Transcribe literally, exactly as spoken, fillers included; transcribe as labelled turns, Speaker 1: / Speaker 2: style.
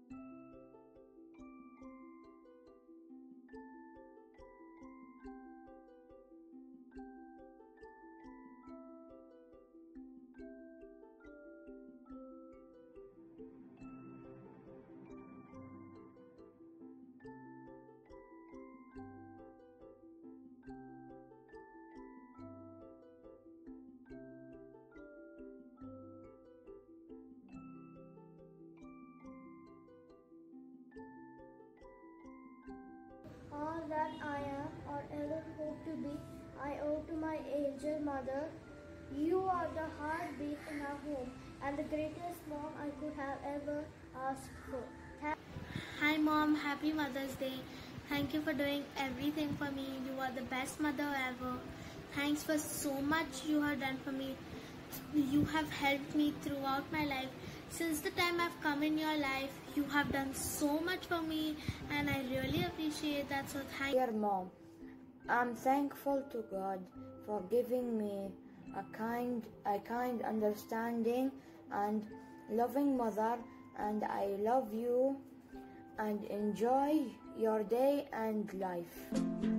Speaker 1: All that I am or ever hope to be, I owe to my angel mother. You are the heartbeat in our home and the greatest mom I could have ever asked for. Thank
Speaker 2: Hi Mom, happy Mother's Day. Thank you for doing everything for me. You are the best mother ever. Thanks for so much you have done for me. You have helped me throughout my life. Since the time I've come in your life, you have done so much for me and I really appreciate that. So thank you.
Speaker 3: Dear Mom, I'm thankful to God for giving me a kind, a kind, understanding and loving mother, and I love you and enjoy your day and life.